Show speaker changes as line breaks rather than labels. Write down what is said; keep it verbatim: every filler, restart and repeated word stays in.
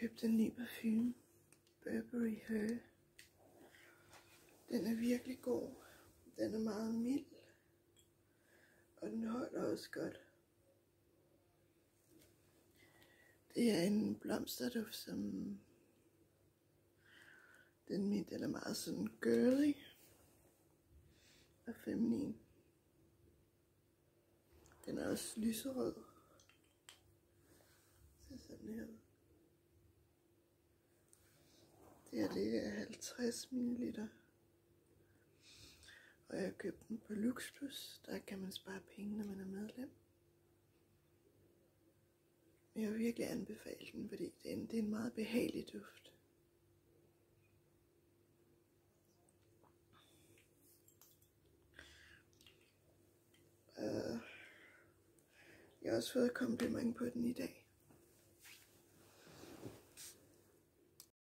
købt en ny parfume. Burberry Her. Den er virkelig god. Den er meget mild. Og den holder også godt. Det er en blomsterduft, som den min, den er meget sådan girly og feminin. Den er også lyserød. Så sådan her. Det her det er halvtreds milliliter. Og jeg har købt den på Luxplus. Der kan man spare penge, når man er medlem. Men jeg vil virkelig anbefale den, fordi det er en, det er en meget behagelig duft. Uh, jeg har også fået kompliment på den i dag.